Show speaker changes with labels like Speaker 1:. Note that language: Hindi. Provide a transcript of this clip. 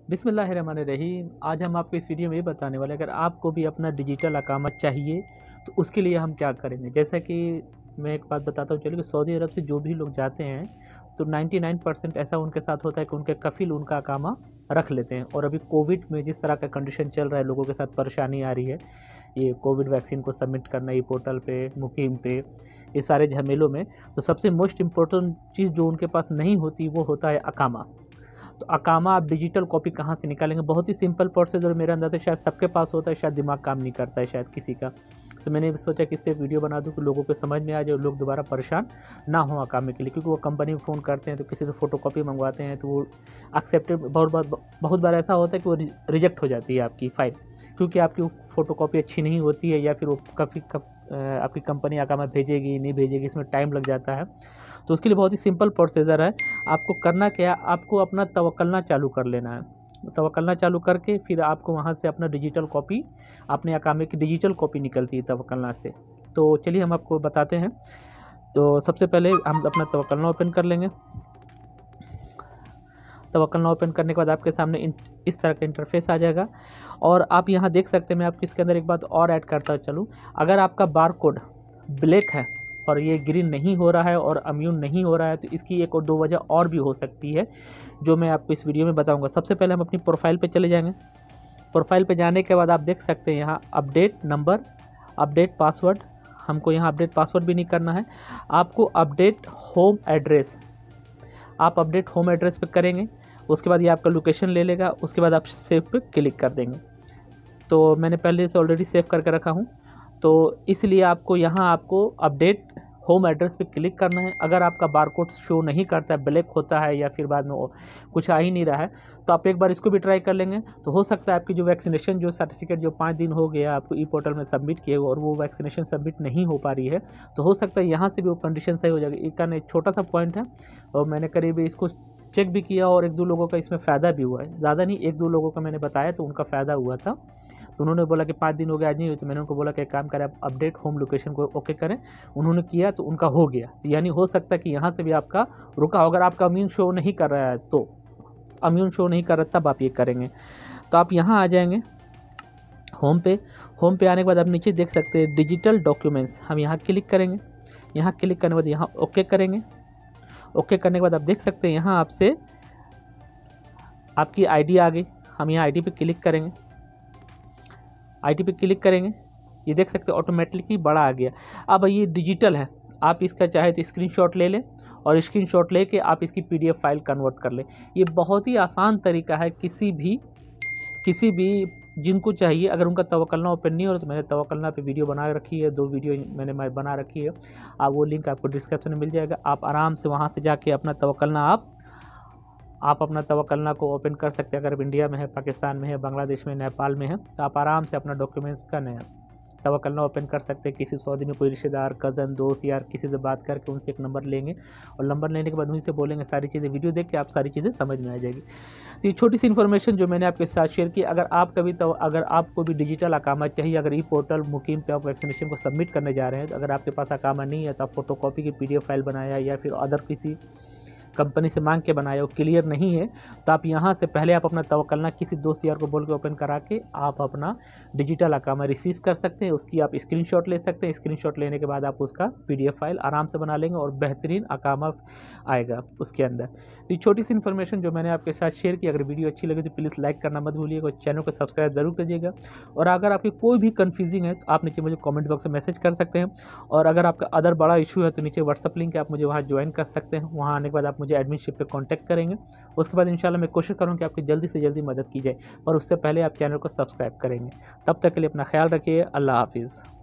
Speaker 1: बिस्मिल्लाहिर्रहमानिर्रहीम। आज हम आपको इस वीडियो में ये बताने वाले हैं, अगर आपको भी अपना डिजिटल अकामा चाहिए तो उसके लिए हम क्या करेंगे। जैसा कि मैं एक बात बताता हूँ, चलिए कि सऊदी अरब से जो भी लोग जाते हैं तो 99% ऐसा उनके साथ होता है कि उनके कफ़ील उनका अकामा रख लेते हैं। और अभी कोविड में जिस तरह का कंडीशन चल रहा है, लोगों के साथ परेशानी आ रही है, ये कोविड वैक्सीन को सबमिट करना, ई पोर्टल पे, मुकीम पे, ये सारे झमेलों में, तो सबसे मोस्ट इम्पोर्टेंट चीज़ जो उनके पास नहीं होती वो होता है अकामा। तो अकामा आप डिजिटल कॉपी कहाँ से निकालेंगे? बहुत ही सिंपल प्रोसेस, मेरे अंदर से शायद सबके पास होता है, शायद दिमाग काम नहीं करता है शायद किसी का। तो मैंने सोचा कि इस पर वीडियो बना दूँ कि लोगों को समझ में आ जाए, लोग दोबारा परेशान ना हो अकामे के लिए। क्योंकि वो कंपनी में फ़ोन करते हैं तो किसी से फ़ोटोकॉपी मंगवाते हैं तो वो एक्सेप्टेड, बहुत बार ऐसा होता है कि वो रिजेक्ट हो जाती है आपकी फ़ाइल, क्योंकि आपकी वो फ़ोटोकॉपी अच्छी नहीं होती है, या फिर वो आपकी कंपनी अकामा भेजेगी नहीं भेजेगी, इसमें टाइम लग जाता है। तो उसके लिए बहुत ही सिंपल प्रोसीजर है। आपको करना क्या, आपको अपना तवक्कलना चालू कर लेना है। तवक्कलना चालू करके फिर आपको वहाँ से अपना डिजिटल कॉपी, अपने अकामे की डिजिटल कॉपी निकलती है तवक्कलना से। तो चलिए हम आपको बताते हैं। तो सबसे पहले हम अपना तवक्कलना ओपन कर लेंगे। तवक्कलना ओपन करने के बाद आपके सामने इस तरह का इंटरफेस आ जाएगा। और आप यहाँ देख सकते हैं, मैं आपको इसके अंदर एक बात और ऐड करता चलूँ। अगर आपका बार कोड ब्लैक है और ये ग्रीन नहीं हो रहा है और इम्यून नहीं हो रहा है, तो इसकी एक और दो वजह और भी हो सकती है, जो मैं आपको इस वीडियो में बताऊंगा। सबसे पहले हम अपनी प्रोफाइल पे चले जाएंगे। प्रोफाइल पे जाने के बाद आप देख सकते हैं यहाँ अपडेट नंबर, अपडेट पासवर्ड। हमको यहाँ अपडेट पासवर्ड भी नहीं करना है, आपको अपडेट होम एड्रेस, आप अपडेट होम एड्रेस पे करेंगे। उसके बाद ये आपका लोकेशन ले लेगा, उसके बाद आप सेव पे क्लिक कर देंगे। तो मैंने पहले से ऑलरेडी सेव करके रखा हूँ, तो इसलिए आपको यहाँ आपको अपडेट होम एड्रेस पे क्लिक करना है। अगर आपका बारकोड शो नहीं करता है, ब्लैक होता है, या फिर बाद में कुछ आ ही नहीं रहा है, तो आप एक बार इसको भी ट्राई कर लेंगे। तो हो सकता है आपकी जो वैक्सीनेशन जो सर्टिफिकेट जो 5 दिन हो गया आपको ई पोर्टल में सबमिट किए और वो वैक्सीनेशन सबमिट नहीं हो पा रही है, तो हो सकता है यहाँ से भी वो कंडीशन सही हो जाएगी। एक छोटा सा पॉइंट है, और मैंने करीब इसको चेक भी किया और 1-2 लोगों का इसमें फ़ायदा भी हुआ है। ज़्यादा नहीं, 1-2 लोगों का मैंने बताया तो उनका फ़ायदा हुआ था। तो उन्होंने बोला कि 5 दिन हो गया, आज नहीं हुई। तो मैंने उनको बोला कि एक काम करें, आप अपडेट होम लोकेशन को ओके करें। उन्होंने किया तो उनका हो गया। तो यानी हो सकता है कि यहाँ से भी आपका रुका हो। अगर आपका इम्यून शो नहीं कर रहा है, तो इम्यून शो नहीं कर रहा तब आप ये करेंगे। तो आप यहाँ आ जाएंगे होम पे। होम पे आने के बाद आप नीचे देख सकते हैं डिजिटल डॉक्यूमेंट्स, हम यहाँ क्लिक करेंगे। यहाँ क्लिक करने के बाद यहाँ ओके करेंगे। ओके करने के बाद आप देख सकते हैं यहाँ आपसे आपकी आईडी आ गई। हम यहाँ आईडी पे क्लिक करेंगे। आईडी पे क्लिक करेंगे, ये देख सकते हैं ऑटोमेटिकली बड़ा आ गया। अब ये डिजिटल है, आप इसका चाहे तो स्क्रीनशॉट ले लें और स्क्रीनशॉट लेके आप इसकी पीडीएफ फाइल कन्वर्ट कर लें। ये बहुत ही आसान तरीका है। किसी भी जिनको चाहिए, अगर उनका तवक्कलना ओपन नहीं हो रहा, तो मैंने तवक्कलना पे वीडियो बना रखी है, 2 वीडियो मैंने बना रखी है। आप वो लिंक आपको डिस्क्रिप्शन में मिल जाएगा। आप आराम से वहाँ से जाके अपना तवक्कलना आप अपना तवक्कलना को ओपन कर सकते हैं। अगर इंडिया में है, पाकिस्तान में है, बांग्लादेश में, नेपाल में है, तो आप आराम से अपना डॉक्यूमेंट्स का नया तवक्कलना ओपन कर सकते हैं। किसी सऊदी में कोई रिश्तेदार, कज़न, दोस्त, यार किसी से बात करके उनसे एक नंबर लेंगे, और नंबर लेने के बाद उन्हीं से बोलेंगे सारी चीज़ें। वीडियो देख के आप सारी चीज़ें समझ में आ जाएगी। तो ये छोटी सी इन्फॉर्मेशन जो मैंने आपके साथ शेयर की, अगर आपको भी डिजिटल अकामा चाहिए, अगर ई पोर्टल मुकीम पे आप वैक्सीनेशन को सबमिट करने जा रहे हैं, तो अगर आपके पास अकामा नहीं है, तो आप फोटोकॉपी की पीडीएफ फाइल बनाया या फिर अदर किसी कंपनी से मांग के बनाया, वो क्लियर नहीं है, तो आप यहाँ से पहले आप अपना तवक्कलना किसी दोस्त यार को बोल के ओपन करा के आप अपना डिजिटल अकामा रिसीव कर सकते हैं। उसकी आप स्क्रीनशॉट ले सकते हैं। स्क्रीनशॉट लेने के बाद आप उसका पीडीएफ फाइल आराम से बना लेंगे और बेहतरीन अकामा आएगा उसके अंदर। तो ये छोटी सी इन्फॉर्मेशन जो मैंने आपके साथ शेयर की, अगर वीडियो अच्छी लगी तो प्लीज़ लाइक करना मत भूलिएगा और चैनल को सब्सक्राइब जरूर कीजिएगा। और अगर आपकी कोई भी कन्फ्यूजिंग है तो आप नीचे मुझे कॉमेंट बॉक्स में मैसेज कर सकते हैं। और अगर आपका अदर बड़ा इशू है तो नीचे व्हाट्सअप लिंक है, आप मुझे वहाँ ज्वाइन कर सकते हैं। वहाँ आने के बाद आप मुझे एडमिनशिप पे कांटेक्ट करेंगे। उसके बाद इंशाल्लाह मैं कोशिश करूँगा कि आपकी जल्दी से जल्दी मदद की जाए, और उससे पहले आप चैनल को सब्सक्राइब करेंगे। तब तक के लिए अपना ख्याल रखिए। अल्लाह हाफिज़।